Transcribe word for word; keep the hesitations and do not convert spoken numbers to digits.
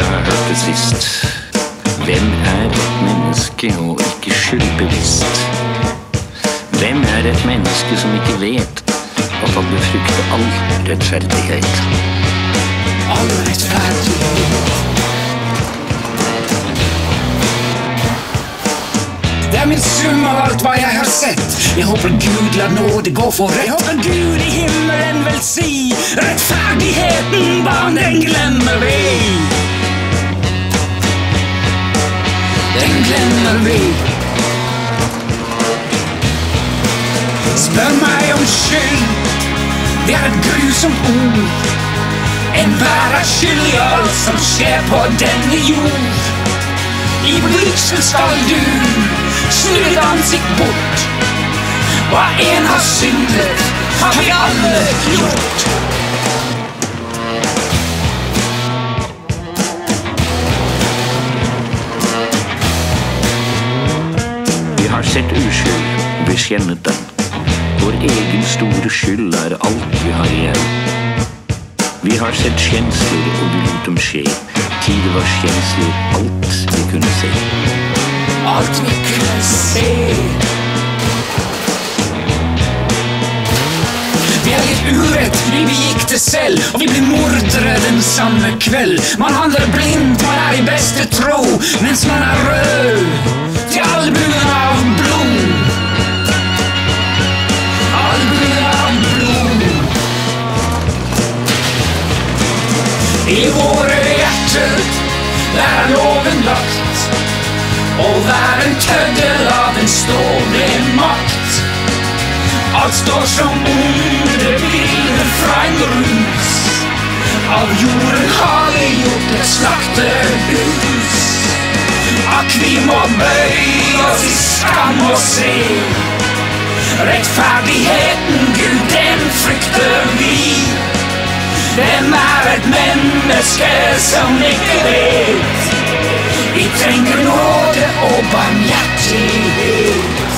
jeg har hørt det sist. Hvem er et menneske og ikke skyldbevisst? Hvem er et menneske som ikke vet at han befrykter all rettferdighet? All rettferdighet. Det er min sum av alt hva jeg har sett. Jeg håper Gud lar nåde gå for rett. Jeg håper Gud i himmelen vil si rettferdigheten, barn, den glemmer vi. Den glemmer vi. Spør meg om skyld. Det er et grusomt ord. Enhver er skyld i alt som skjer på denne jord. I bliksen skal du snu ditt ansikt bort. Hva en har syndet, har vi alle gjort. Vi har sett uskyld, bekjennet den. Vår egen store skyld er alt vi har igjen. Vi har sett kjensler og vi lot dem skje. Tid det var kjensler, alt vi kunne se. Alt vi kunne se. Vi er litt urett, vi begikk det selv, og vi blir mordere den samme kveld. Man handler blindt, man er i beste tro, mens man er rød til albuen av blod. Albuen av blod. I våre hjerter, der er loven lagt, og hver en tøddel av den står ved makt. Alt står som onde bilder fra en rus. Av jorden har vi gjort et slaktehus. Akk, vi må bøye oss i skam og se. Rettferdigheten, Gud, den frykter vi. Hvem er et menneske som ikke vet? Vi trenger nåde og barmhjertighet.